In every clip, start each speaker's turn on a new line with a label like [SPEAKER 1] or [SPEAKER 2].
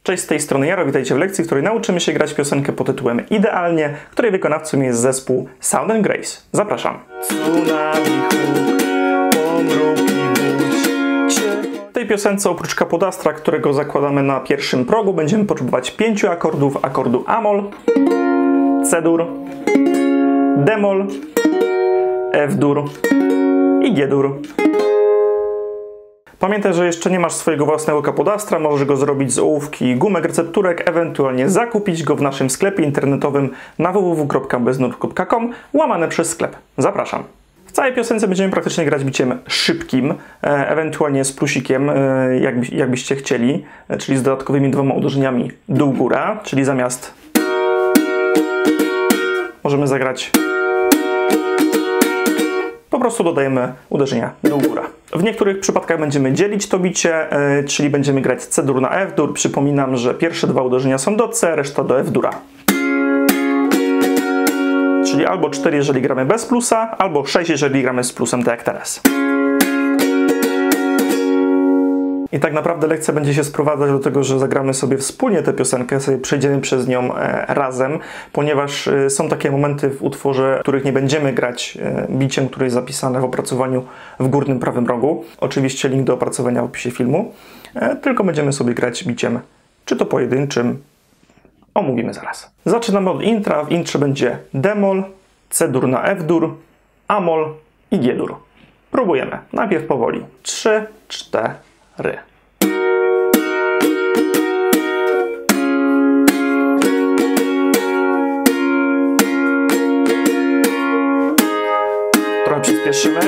[SPEAKER 1] Cześć, z tej strony Jaro, witajcie w lekcji, w której nauczymy się grać piosenkę pod tytułem Idealnie, której wykonawcą jest zespół Sound & Grace. Zapraszam. Tsunami huk, pomruki budź. W tej piosence oprócz kapodastra, którego zakładamy na pierwszym progu, będziemy potrzebować 5 akordów: akordu A-moll, C-dur, D-moll, F-dur i G-dur. Pamiętaj, że jeszcze nie masz swojego własnego kapodastra, możesz go zrobić z ołówki i gumek recepturek, ewentualnie zakupić go w naszym sklepie internetowym na www.beznut.com/sklep. Zapraszam. W całej piosence będziemy praktycznie grać biciem szybkim, ewentualnie z plusikiem, jakbyście chcieli, czyli z dodatkowymi 2 uderzeniami dół-góra, czyli zamiast możemy zagrać, po prostu dodajemy uderzenia dół-góra. W niektórych przypadkach będziemy dzielić to bicie, czyli będziemy grać C-dur na F-dur. Przypominam, że pierwsze 2 uderzenia są do C, reszta do F-dura. Czyli albo 4, jeżeli gramy bez plusa, albo 6, jeżeli gramy z plusem, tak jak teraz. I tak naprawdę lekcja będzie się sprowadzać do tego, że zagramy sobie wspólnie tę piosenkę, sobie przejdziemy przez nią razem, ponieważ są takie momenty w utworze, w których nie będziemy grać biciem, które jest zapisane w opracowaniu w górnym prawym rogu. Oczywiście link do opracowania w opisie filmu. Tylko będziemy sobie grać biciem, czy to pojedynczym, omówimy zaraz. Zaczynamy od intra. W intrze będzie D-moll, C-dur na F-dur, A-moll i G-dur. Próbujemy. Najpierw powoli. 3, 4. Trochę przyspieszymy.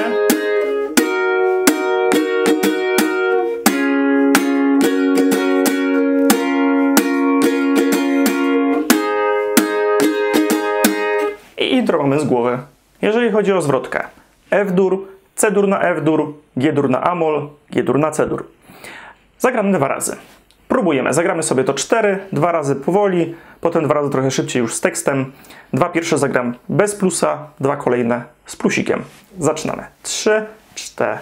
[SPEAKER 1] I intro mamy z głowy. Jeżeli chodzi o zwrotkę, F-dur, C-dur na F-dur, G-dur na A-moll, G-dur na C-dur. Zagramy 2 razy. Próbujemy. Zagramy sobie to 4, 2 razy powoli, potem 2 razy trochę szybciej już z tekstem. 2 pierwsze zagram bez plusa, 2 kolejne z plusikiem. Zaczynamy. 3, 4.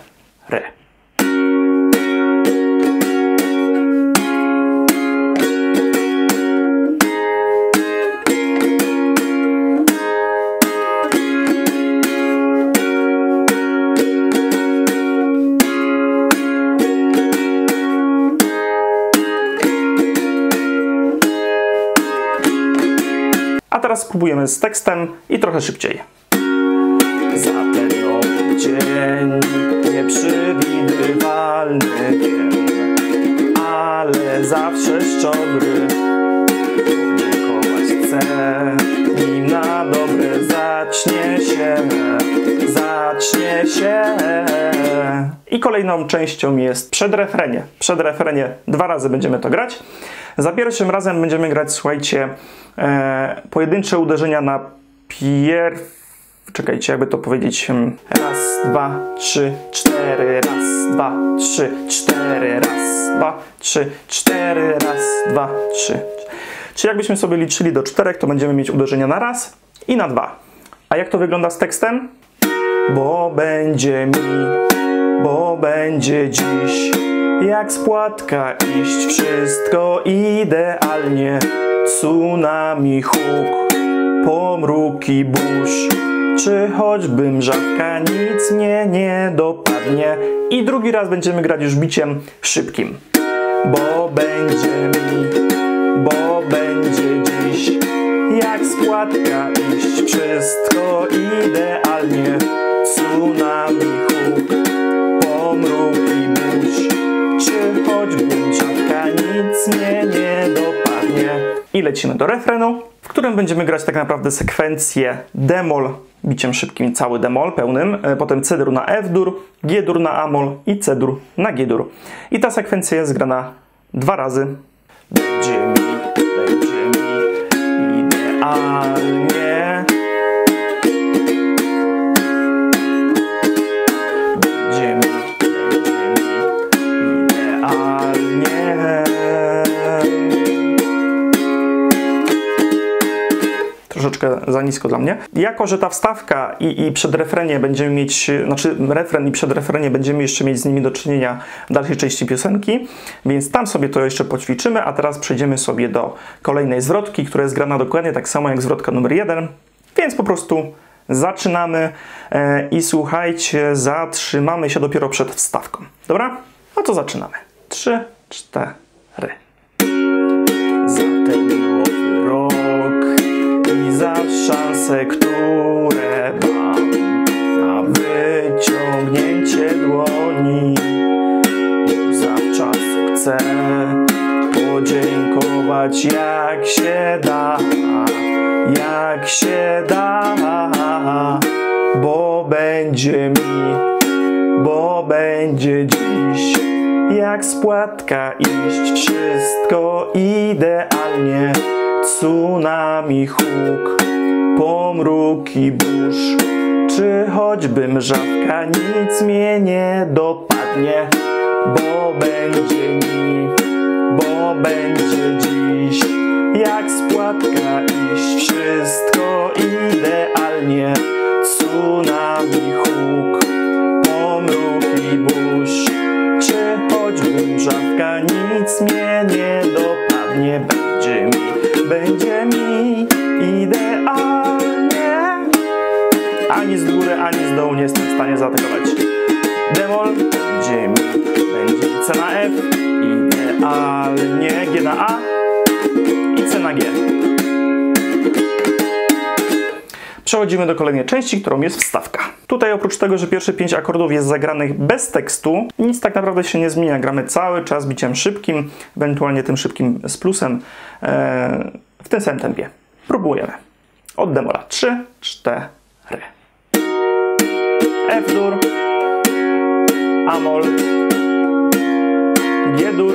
[SPEAKER 1] A teraz spróbujemy z tekstem i trochę szybciej. Za ten nowy dzień nieprzewidywalny wiem, ale zawsze szczodry dziękować chcę, nim na dobre zacznie się. I kolejną częścią jest przedrefrenie. Przedrefrenie 2 razy będziemy to grać. Za pierwszym razem będziemy grać, słuchajcie, pojedyncze uderzenia na Czekajcie, jakby to powiedzieć. Raz, 2, 3, 4. Raz, 2, 3, 4. Raz, 2, 3, 4. Raz, 2, 3. Czyli jakbyśmy sobie liczyli do 4, to będziemy mieć uderzenia na raz i na 2. A jak to wygląda z tekstem? Bo będzie dziś jak z płatka iść, wszystko idealnie. Tsunami huk, pomruki burz, czy choćby mrzawka, nic mnie nie dopadnie. I drugi raz będziemy grać już biciem szybkim. Bo będzie dziś jak z płatka iść, wszystko idealnie. Tsunami huk, pomruki burz, czy choćby mrzawka, nic mnie nie dopadnie. I lecimy do refrenu, w którym będziemy grać tak naprawdę sekwencję D-moll biciem szybkim, cały D-moll pełnym, potem C-dur na F-dur, G-dur na A-moll i C-dur na G-dur. I ta sekwencja jest grana 2 razy. Będzie mi idealnie. Będzie mi idealnie. troszeczkę za nisko dla mnie. Jako że ta wstawka i przedrefrenie będziemy mieć, znaczy refren i przedrefrenie będziemy jeszcze mieć z nimi do czynienia w dalszej części piosenki, więc tam sobie to jeszcze poćwiczymy, a teraz przejdziemy sobie do kolejnej zwrotki, która jest grana dokładnie tak samo jak zwrotka numer 1, więc po prostu zaczynamy i słuchajcie, zatrzymamy się dopiero przed wstawką. Dobra? No to zaczynamy. 3, 4. Za ten nowy rok i za szanse, które mam na wyciągnięcie dłoni, już zawczasu chcę podziękować jak się da, bo będzie dziś jak spłatka iść, wszystko idealnie, tsunami, huk, pomruki, burz, czy choćby mrzawka, nic mnie nie dopadnie, bo będzie dziś jak spłatka iść, wszystko idealnie, tsunami, huk, pomruki, burz, czy choćby mrzawka, nic mnie nie dopadnie, będzie mi idealnie. Ani z góry, ani z dołu nie jestem w stanie zaatakować. Demol, będzie C na F, idealnie, G na A i C na G. Przechodzimy do kolejnej części, którą jest wstawka. Tutaj oprócz tego, że pierwsze 5 akordów jest zagranych bez tekstu, nic tak naprawdę się nie zmienia. Gramy cały czas biciem szybkim, ewentualnie tym szybkim z plusem, w tym samym tempie. Próbujemy. Od demola. 3, 4. F-dur, A-mol, G-dur,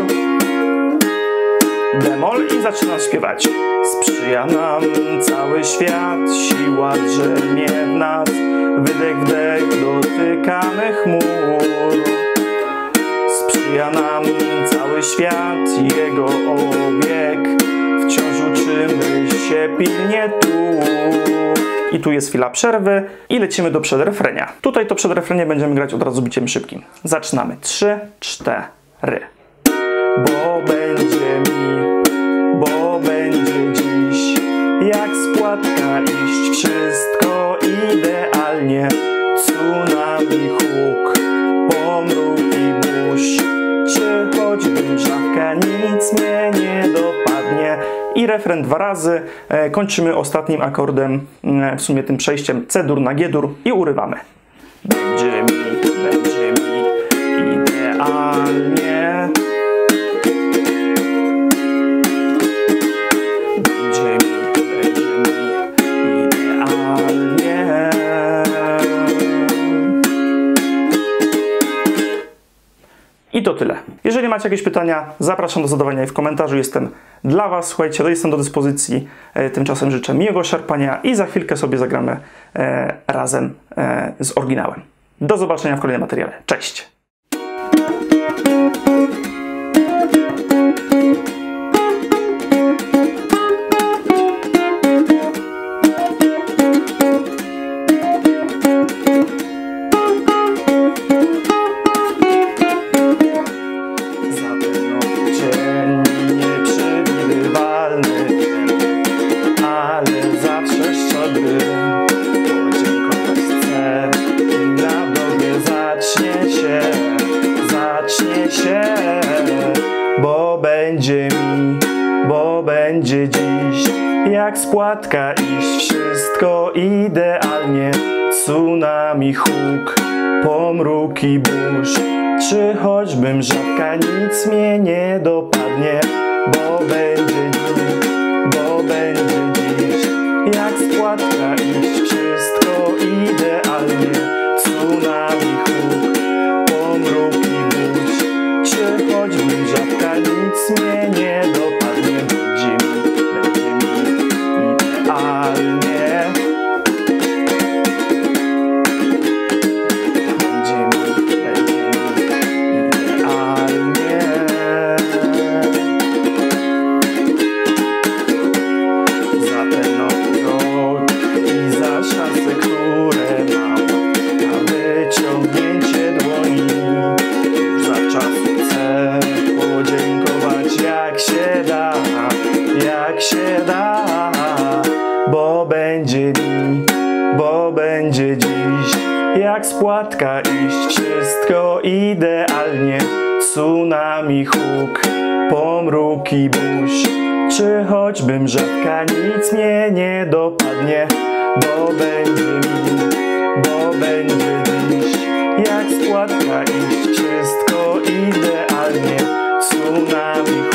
[SPEAKER 1] demol i zaczynam śpiewać. Sprzyja nam cały świat, siła drzemie w nas, wydech, wdech, dotykamy chmur. Sprzyja nam cały świat, jego obieg, wciąż uczymy się pilnie tu. I tu jest chwila przerwy i lecimy do przedrefrenia. Tutaj to przedrefrenie będziemy grać od razu biciem szybkim. Zaczynamy. 3, 4. Bo będzie dziś jak spłatka iść, wszystko idealnie, tsunami, huk, pomruki, burz, czy choćby mrzawka, nic mnie nie dopadnie. I refren 2 razy, kończymy ostatnim akordem, w sumie tym przejściem C-dur na G-dur i urywamy. Będzie mi idealnie. I to tyle. Jeżeli macie jakieś pytania, zapraszam do zadawania je w komentarzu. Jestem dla Was, słuchajcie, jestem do dyspozycji. Tymczasem życzę miłego szarpania i za chwilkę sobie zagramy razem z oryginałem. Do zobaczenia w kolejnym materiale. Cześć! Bo będzie dziś jak spłatka iść, wszystko idealnie, tsunami, huk, pomruki, burz, czy choćby mrzawka, nic mnie nie dopadnie, bo będzie dziś jak spłatka iść, wszystko idealnie, tsunami, huk, pomruki, burz, czy choćby mrzawka, nic mnie nie dopadnie, będzie mi idealnie. Za ten nowy rok jak spłatka iść, wszystko idealnie. Tsunami, huk, pomruki, burz, czy choćbym rzadka, nic mnie nie dopadnie, bo będzie dziś, jak spłatka iść, wszystko idealnie. Tsunami,